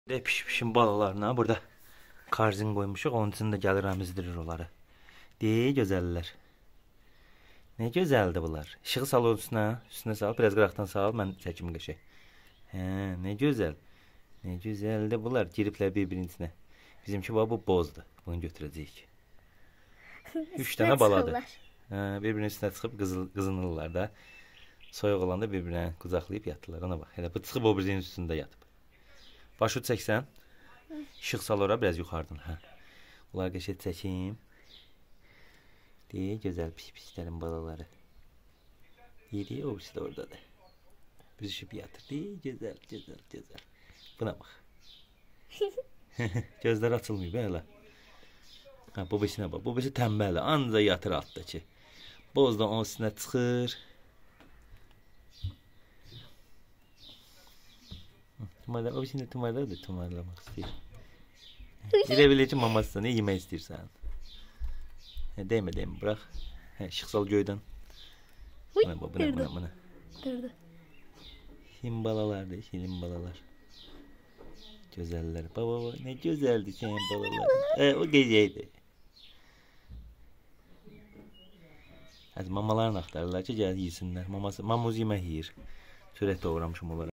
Pişmişin balalarına burada karzin koymuşuq. Onun için de gəlir əmizdirir onları. Dey gözəllər. Ne gözəldir bunlar. İşığı sal onun üstünə sal. Biraz qıraqdan sal. Mən çəkim qəşəng. Hə, ne gözəl. Ne gözəldir bunlar. Giriblər bir-birinin içinə. Bizimki bu bozdur. Bunu götürəcəyik. 3 dənə baladır. Hə, bir-birinin üstünə çıxıb qızınırlar da. Soyuq olanda bir-birinə qucaqlayıb yatdılar. Ona bax. Elə bu çıxıb o birinin üstündə yatıb. Başı çəksən. İşıq sal ora biraz yuxarıdan. Hə. Bunlar qəşəng çəkim. Dey gözəl pis-pislərin balaları. Yedi o birisi də oradadır. Büzüşüb yatır. Dey gözəl. Buna bax. Gözləri açılmıyor belə. Ha, bu besinə bax. Bu besi tənbəldir. Anca yatır altdakı. Boz da onun üstünə çıxır. Tumarlar, o besinə tumarlar da tumarlamaq istəyir. Elə bilir ki, maması ne yemək istəyirsən. Değme, bırak. Işık sal göyden. Buna. Durdu. Himbalalar da, himbalalar. Güzeller. Baba ne güzeldi senin balalar. O geceydi. Hadi mamalarını aktarırlar ki gel yesinler. Mamuz yemək yiyir. Çörək doğramışım onlara.